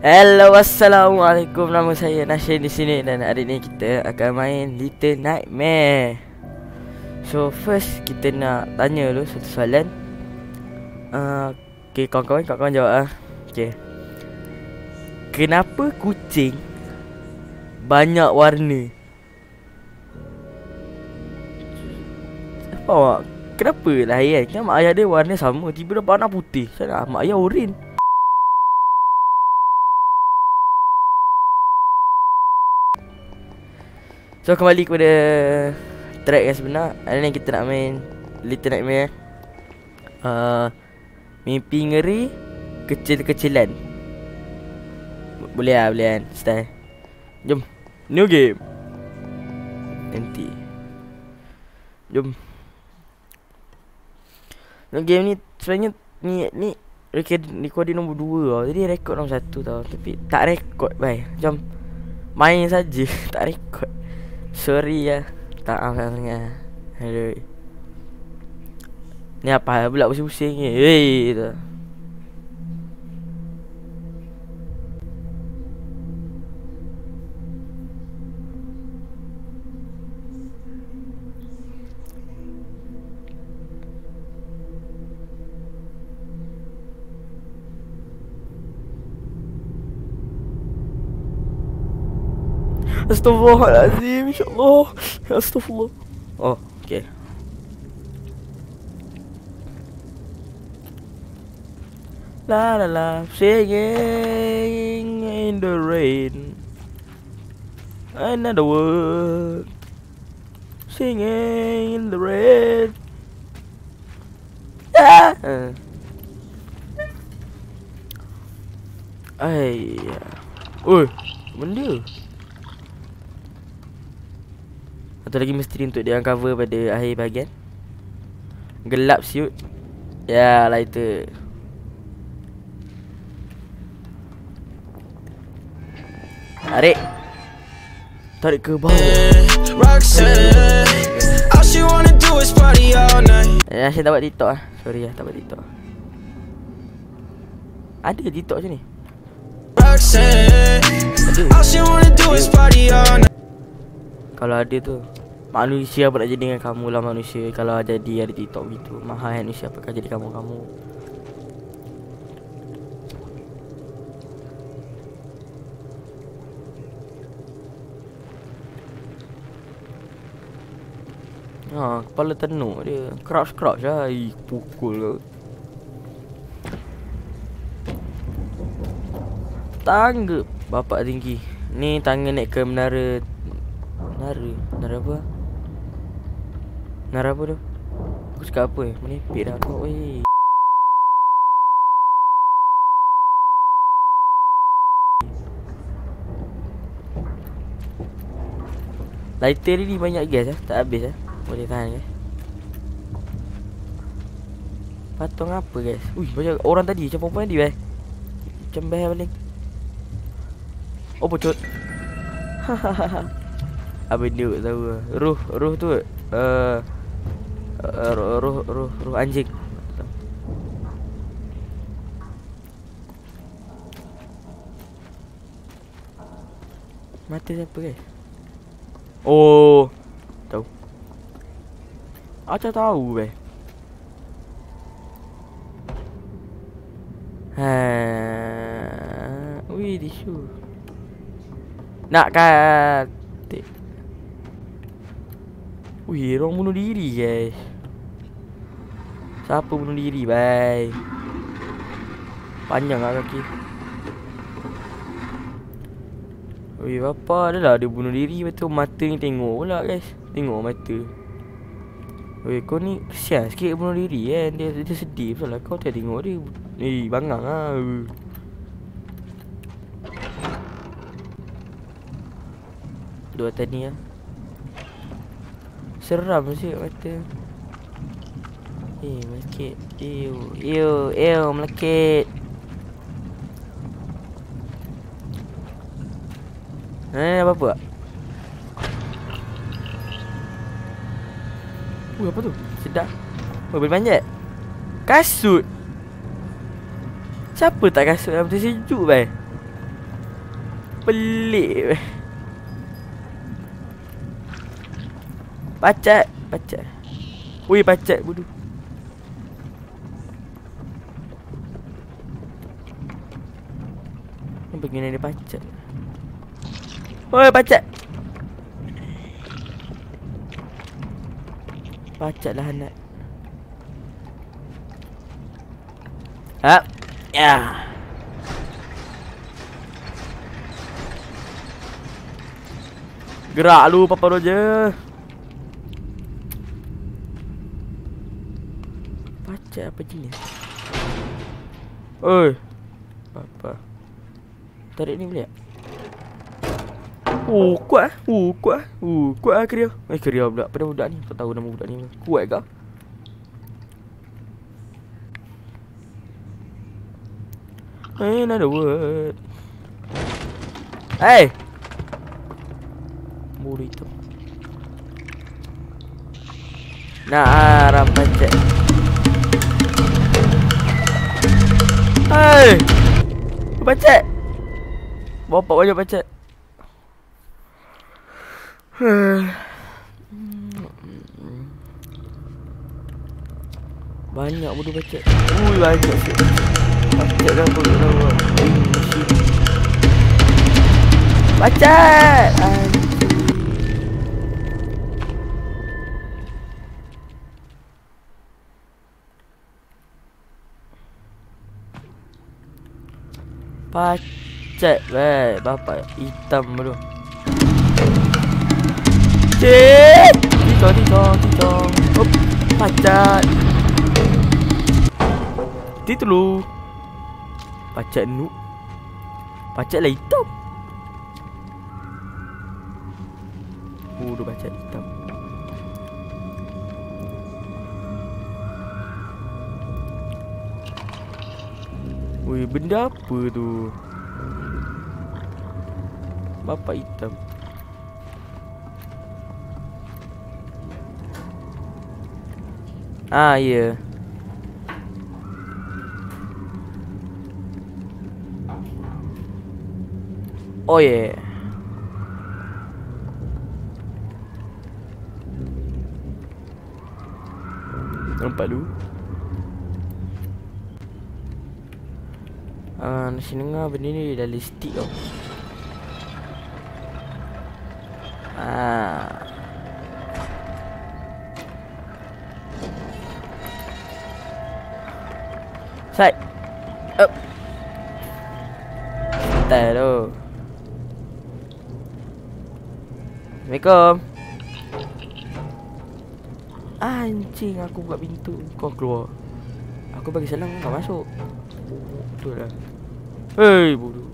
Hello, assalamualaikum. Nama saya Nashin di sini dan hari ni kita akan main Little Nightmare. So first kita nak tanya dulu satu soalan. Okay, kawan-kawan jawab Okay. Kenapa kucing banyak warna? Apa? Kenapa lah kan mak ayah dia warna sama, tiba-tiba warna putih. Saya mak ayah oren. So kembali kepada track yang sebenar. Hari ni kita nak main Little Nightmare. Mimpi ngeri kecil-kecilan. Boleh kan style. Jom. New game. Nanti jom. New game ni sebenarnya ni recording nombor 2 tau. Jadi rekod nombor 1 tau. Tapi tak rekod bye. Jom main saja. Tak rekod. Sorry ya. Tak sangat. Aduh. Ni apa pula pusing-pusing ni. Hei tu. Astaghfirullahaladzim, insyaAllah. Astaghfirullah. Oh, okay. La la la, singing in the rain. Another word. Singing in the rain. Ah. Oi, benda. Satu lagi misteri untuk dia cover pada akhir bahagian. Gelap siut. Ya, lighter. Tarik. Tarik ke bawah. Saya tak buat TikTok lah. Sorry lah, tak buat TikTok. Ada TikTok macam ni? Ada. Kalau ada tu manusia apa nak jadi dengan kamu lah manusia. Kalau jadi ada TikTok gitu, mahal manusia apakah jadi kamu. Kepala tenuk dia. Crouch lah. Pukul kau. Tangga bapak tinggi. Ni tangga naik ke menara. Menara apa? Menara apa tu? Aku cakap apa menipik dah kau weh. Lighter ni banyak gas tak habis boleh tahan guys. Patung apa guys? Ui, banyak orang tadi macam perempuan tadi macam behel paling. Oh pocot. Apa dia tahu Ruh tu Ruh anjing. Mata siapa guys? Oh, tahu. Acha tahu Wih tisu. Nak katik. Wih, orang bunuh diri guys. Siapa bunuh diri bye? Panjang lah kaki. Wih, apa adalah dia bunuh diri. Betul mata ni tengok pula guys. Tengok mata. Wih, kau ni kesian sikit bunuh diri kan. Dia sedih betul lah. Kau tengok dia. Bangang lah. Dua tadi lah. Seram sih mata. Melekit. Melekit. Apa-apa tak? Apa tu? Sedap. Boleh panjat. Kasut. Siapa tak kasut yang betul sejuk bai? Pelik. Pacat. Wih, pacat bodoh. Ni begini dia pacat. Woi, pacat. Pacat lah anak. Ya. Gerak lu papa je. Pacat apa jenis? Oi. Apa? Tarik ni boleh tak? Kuat. Kuat Kriya. Kriya pula. Pada budak ni. Tak tahu nama budak ni. Kuat ke? Another word. Hey. Bodoh itu. Nah, rampacet. Hey. Pacet. Bapak banyak pacet. Banyak bodoh pacet. Ui, banyak sih. Pacet dah bodoh dah. Pacet. Pacet weh. Bapak hitam bodoh. Cik. Ticong. Hop. Pacat. Itu lu. Pacat noob. Pacat lah hitam. Bodoh pacat hitam. Wih, benda apa tu? Bapak hitam. Ah, ya. Oh yeah. Nampak lu? Nasi dengar benda ni dah listik tau. Side. Up. Style tu. Assalamualaikum. Anjing, aku buka pintu, kau keluar. Aku bagi salam, kau masuk. Betul lah. Hei, bodoh.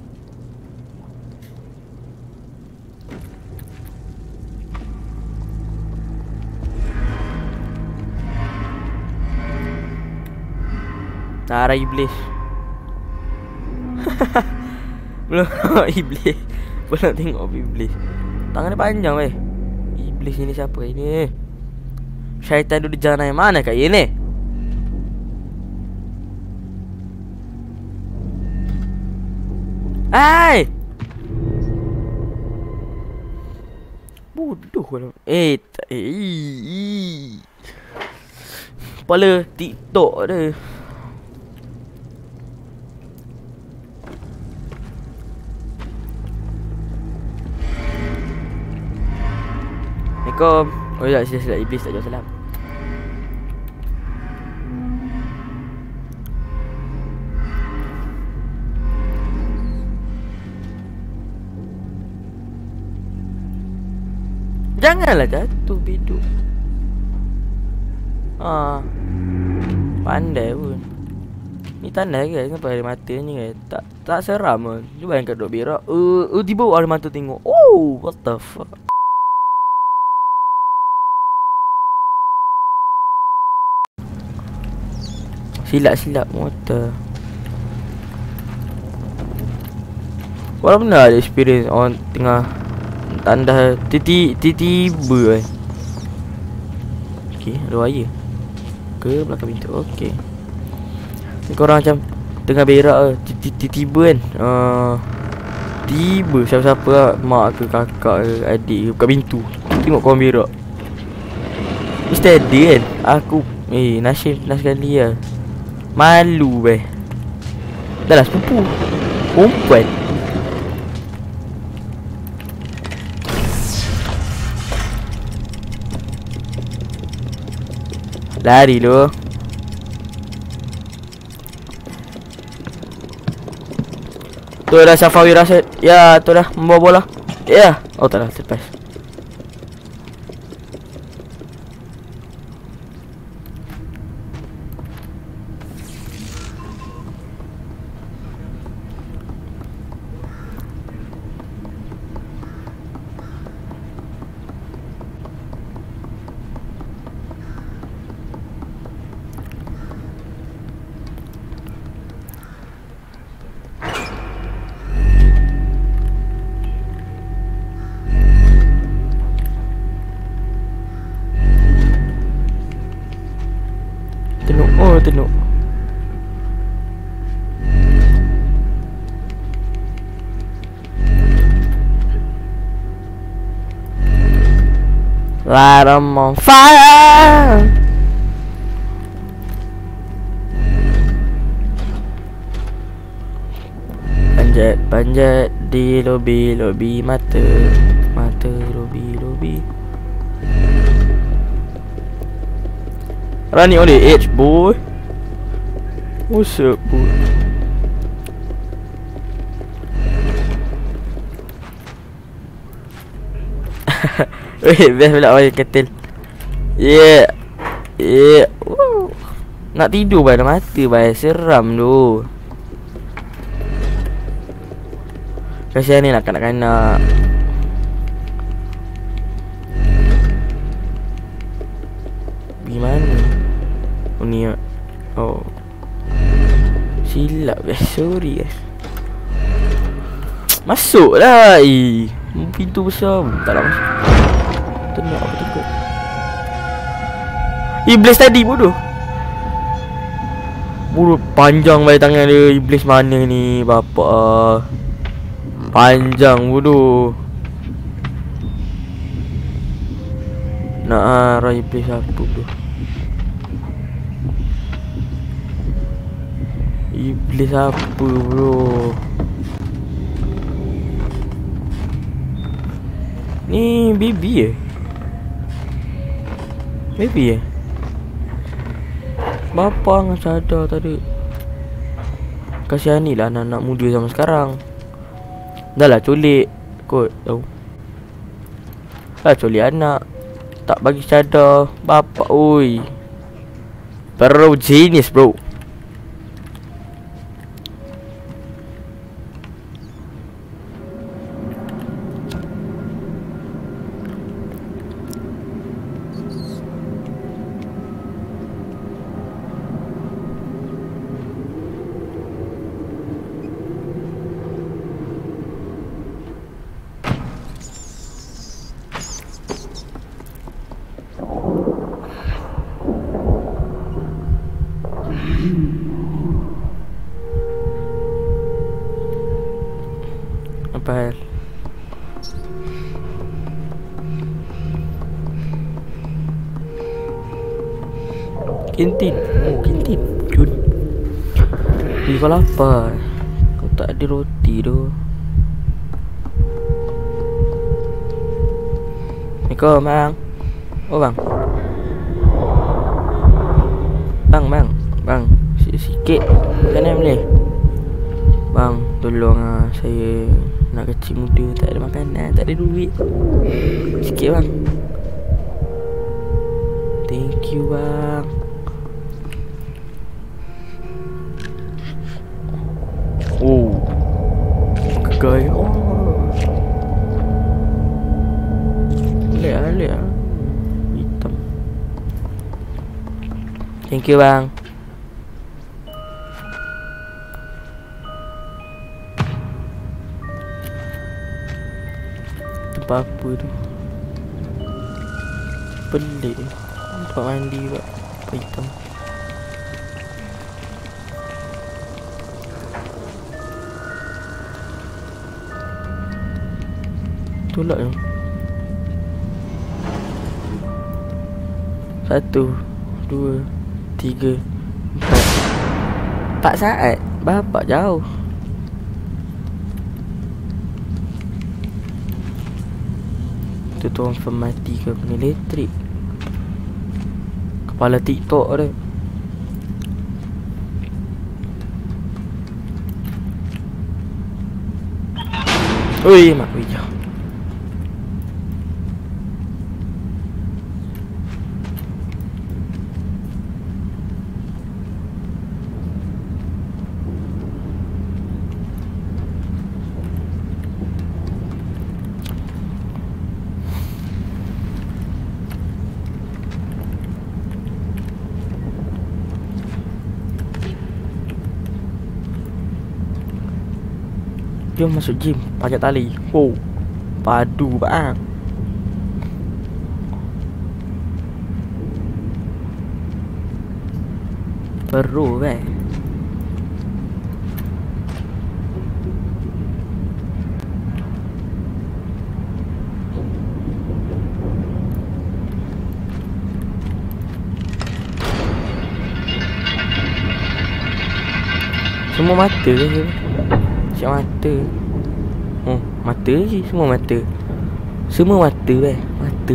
Arah iblis. Belum iblis. Belum tengok iblis. Tangan dia panjang weh. Iblis ini siapa ini? Syaitan duduk di jalan yang mana kat ini? Hai. Bodoh lah. Kepala TikTok dia. Assalamualaikum. Oh ya, sila iblis tak jawab salam. Janganlah jatuh biduk. Pandai pun. Ni tanda guys, kenapa ada mata ni guys? Tak seram pun. Cuba yang kat duk berak. Tiba ada mata tengok. Oh, what the fuck. Silap motor. Walaupun dah ada experience orang tengah tanda tiba kan. Okey, ada wire ke belakang pintu. Okey. Ni korang macam tengah berak tiba-tiba kan. Tiba siapa-siapa lah, mak ke kakak ke adik ke buka pintu. Tengok korang berak. Mesti ada kan. Aku Nasyim pernah sekali lah. Malu beh. Dah lah sepupu perempuan. Lari lu. Tu dah Safawi Rasid. Ya tu dah membawa bola. Ya. Oh tak dah lepas. Tenuk. Light 'em on fire. Panjat di lobi mata lobi. Running on the edge, boy. What's up, boy? Wait, best pula awal ketil. Yeah. Woo. Nak tidur pada mata bai, seram tu. Kasihan ni nak kanak-kanak. Gimana? Oh ni. Oh. Silap guys, sorry guys. Masuklah. Pintu besar. Tak nak masuk. Tenang aku takut. Iblis tadi bodoh. Bodoh panjang baik tangan dia. Iblis mana ni bapak. Panjang bodoh. Nak arah iblis apa tu. Iblis apa bro? Ni baby Baby Bapa nggak sadar tadi. Kasihan ni lah anak-anak muda zaman sekarang. Dah lah culik kot tahu. Dah culik anak. Tak bagi sadar. Bapa oi. Bro genius bro. Apa hal? Kantin. Oh, kantin. Jun. Kau lapar. Kau tak ada roti tu. Assalamualaikum bang. Oh bang. Bang. Sikit. Kan boleh? Bang, tolong saya nak kecil muda, tak ada makanan, tak ada duit. Sikit bang. Thank you bang. Oh, kegai. Oh, lihat. Hitam. Thank you bang. Tempat apa tu? Pelik. Tempat mandi pula. Apa hitam. Tolak je. 1, 2, 3, 4 saat. Bapak jauh. Tu confirm mati ke kena elektrik. Kepala TikTok dia. Ui, mak hijau. Jom masuk gym, panjat tali. Wow, padu bang. Perlu bang. Semua mata ke? Siap mata. Oh, mata je. Semua mata. Semua mata mata.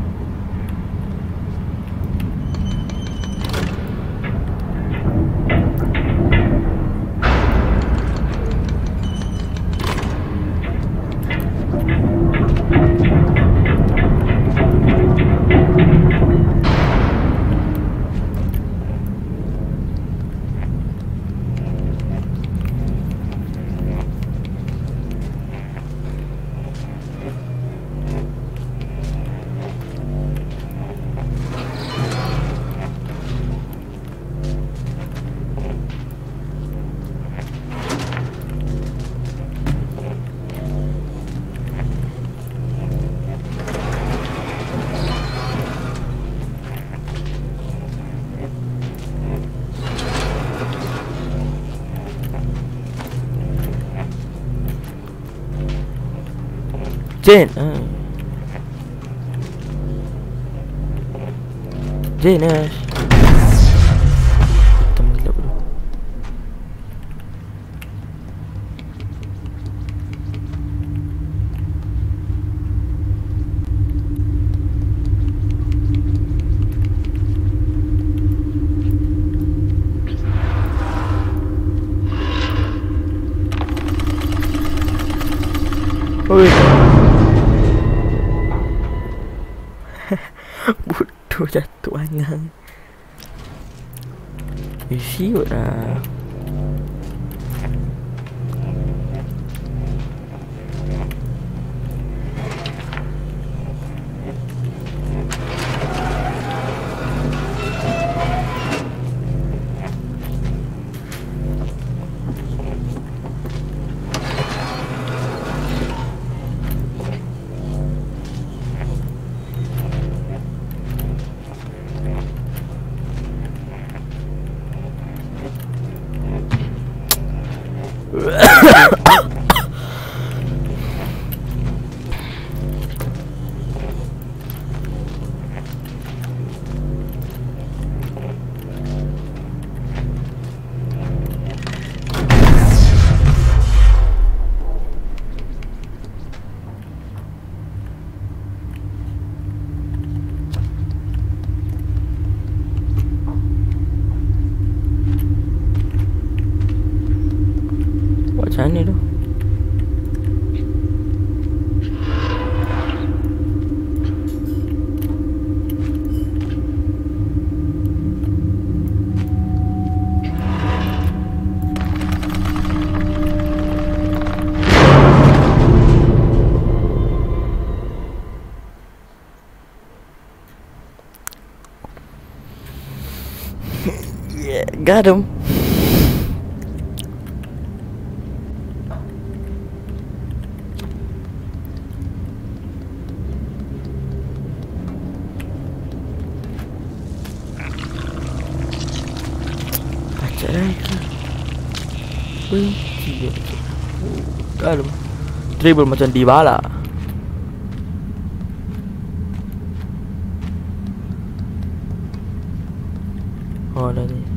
Jen. Jenas. Kita melihat dulu. Oi. Bodoh jatuh angang. Siut lah. Macam mana tu? Yeah, got him. Baca lagi. Got him. Dribble macam Dybala. Oh dah ni.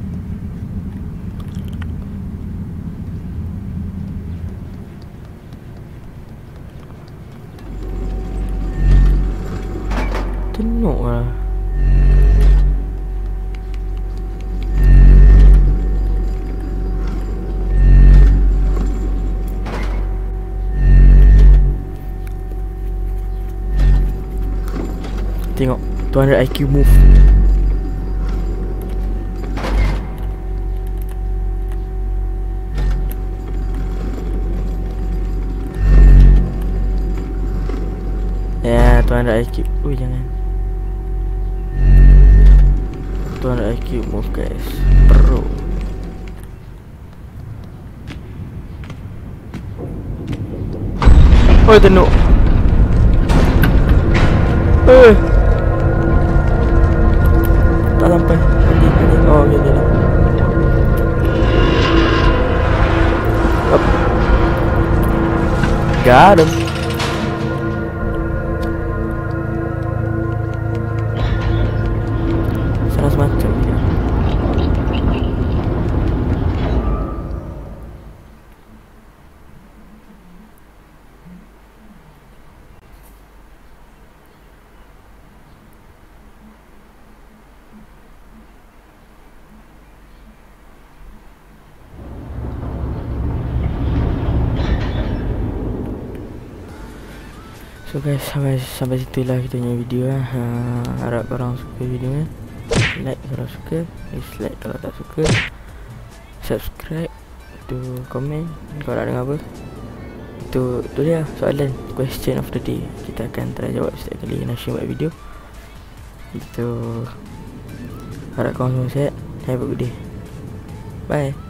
Tengok lah. Tengok 200 IQ move. Ya, 200 IQ. Ui, jangan. 200 IQ move guys. Pro. Oh, tenuk. Tak sampai. Oh, ya dah. Up. Got him. Salah semacam dia. So guys, sampai situlah kita punya video lah. Harap korang suka video ni. Like kalau suka, dislike kalau tak suka. Subscribe, tu komen kalau nak dengar apa. Itu dia soalan, question of the day. Kita akan try jawab setiap kali Nashim buat video. Itu harap korang semua sihat. Have a good day. Bye.